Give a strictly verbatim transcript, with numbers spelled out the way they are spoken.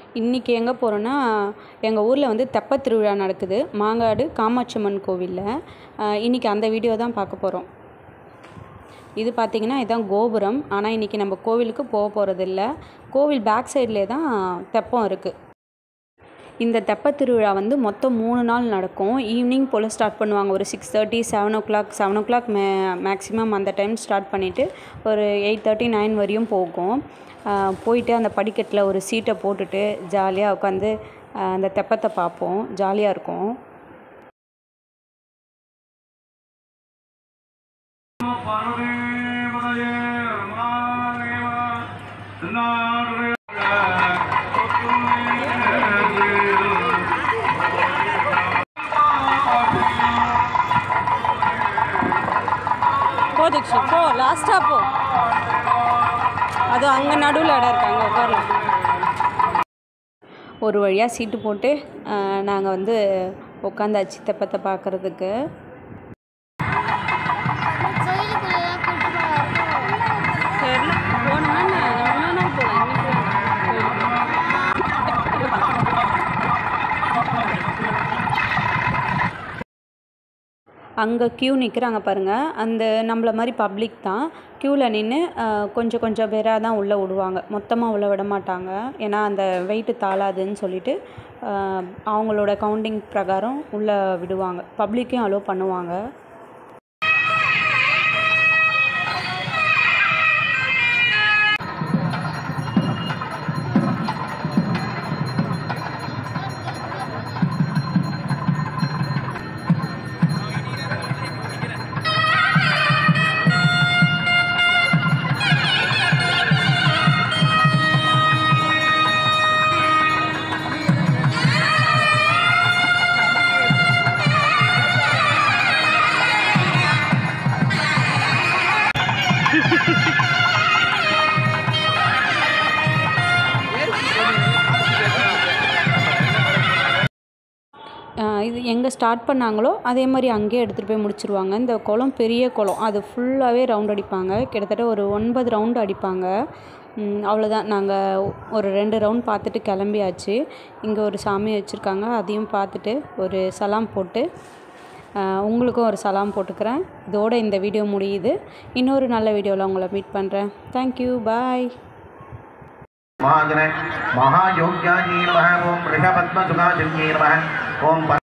இன்றைக்கி எங்கே போகிறோன்னா, எங்கள் ஊரில் வந்து தெப்பத் திருவிழா நடக்குது மாங்காடு காமாட்சியம்மன் கோவிலில். இன்றைக்கி அந்த வீடியோ தான் பார்க்க போகிறோம். இது பார்த்திங்கன்னா இதுதான் கோபுரம். ஆனால் இன்றைக்கி நம்ம கோவிலுக்கு போக போகிறதில்ல. கோவில் பேக் சைட்லேயே தான் தெப்பம் இருக்குது. இந்த தெப்பத் திருவிழா வந்து மொத்தம் மூணு நாள் நடக்கும். ஈவினிங் போல் ஸ்டார்ட் பண்ணுவாங்க. ஒரு six thirty seven o'clock seven o'clock மே மேக்ஸிமம் அந்த டைம் ஸ்டார்ட் பண்ணிவிட்டு ஒரு எயிட் தேர்ட்டி நைன் வரையும் போகும். போயிட்டு அந்த படிக்கட்டில் ஒரு சீட்டை போட்டுட்டு ஜாலியாக உட்காந்து அந்த தெப்பத்தை பார்ப்போம். ஜாலியாக இருக்கும். போதுக்கு போ, லாஸ்ட்டாக போ. அது அங்கே நடுவில் இடம் இருக்காங்க, உட்காரலாம். ஒரு வழியாக சீட்டு போட்டு நாங்கள் வந்து உட்காந்தாச்சு தெப்பத்தை பார்க்குறதுக்கு. அங்கே க்யூ நிற்கிறாங்க பாருங்கள். அந்த நம்மள மாதிரி பப்ளிக் தான். க்யூவில் நின்று கொஞ்சம் கொஞ்சம் பேராக தான் உள்ளே விடுவாங்க. மொத்தமாக உள்ளே விட மாட்டாங்க. ஏன்னா அந்த வெயிட்டு தாளாதுன்னு சொல்லிவிட்டு அவங்களோட கவுண்டிங் பிரகாரம் உள்ளே விடுவாங்க. பப்ளிக்கையும் அலோவ் பண்ணுவாங்க. இது எங்கே ஸ்டார்ட் பண்ணாங்களோ அதே மாதிரி அங்கேயே எடுத்துகிட்டு போய் முடிச்சிருவாங்க. இந்த குளம் பெரிய குளம். அது ஃபுல்லாகவே ரவுண்ட் அடிப்பாங்க. கிட்டத்தட்ட ஒரு ஒன்பது ரவுண்டு அடிப்பாங்க. அவ்வளோதான். நாங்கள் ஒரு ரெண்டு ரவுண்ட் பார்த்துட்டு கிளம்பியாச்சு. இங்கே ஒரு சாமி வச்சுருக்காங்க. அதையும் பார்த்துட்டு ஒரு சலாம் போட்டு உங்களுக்கும் ஒரு சலாம் போட்டுக்கிறேன். இதோட இந்த வீடியோ முடியுது. இன்னொரு நல்ல வீடியோவில் உங்களை மீட் பண்ணுறேன். தேங்க்யூ, பாய். महायोग्याय नमः ओम ऋषभपद्मसुखाय नमः ओम